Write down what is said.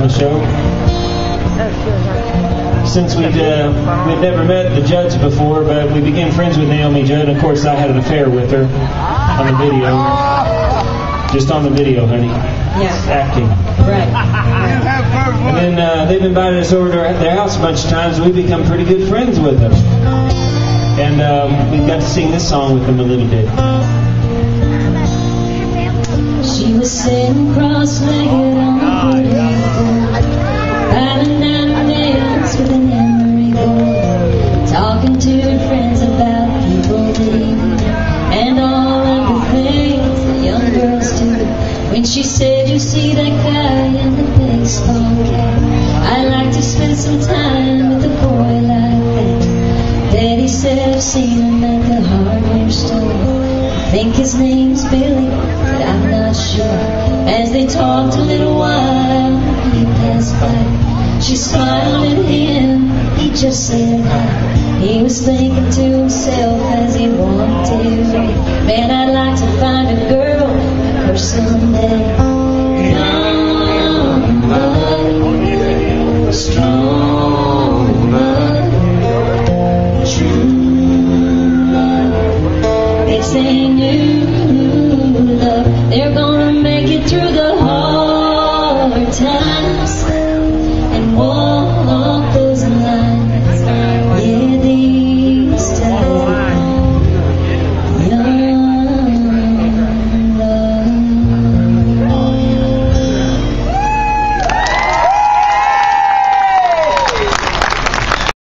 the show. Since we'd never met the Judds before, but we became friends with Naomi Judd. Of course, I had an affair with her on the video. Just on the video, honey. Yeah. Acting. Right. And then they've invited us over to their house a bunch of times, and we've become pretty good friends with them. And we got to sing this song with them a little bit. She was sitting cross-legged on the portico, piling down nails with an emery board, talking to her friends about people leaving and all of the things that young girls do. When she said, "You see that guy in the baseball cap? I'd like to spend some time with a boy like that." Daddy said, "I've seen him at the hardware store. I think his name's Billy, but I'm not sure." As they talked a little while, he passed by. She smiled at him, he just said hi. He was thinking to himself as he walked away, "Man, I'd like to find a girl like her someday." Young blood, strong blood, true love. It's a new love. They're gonna make it through the hard times.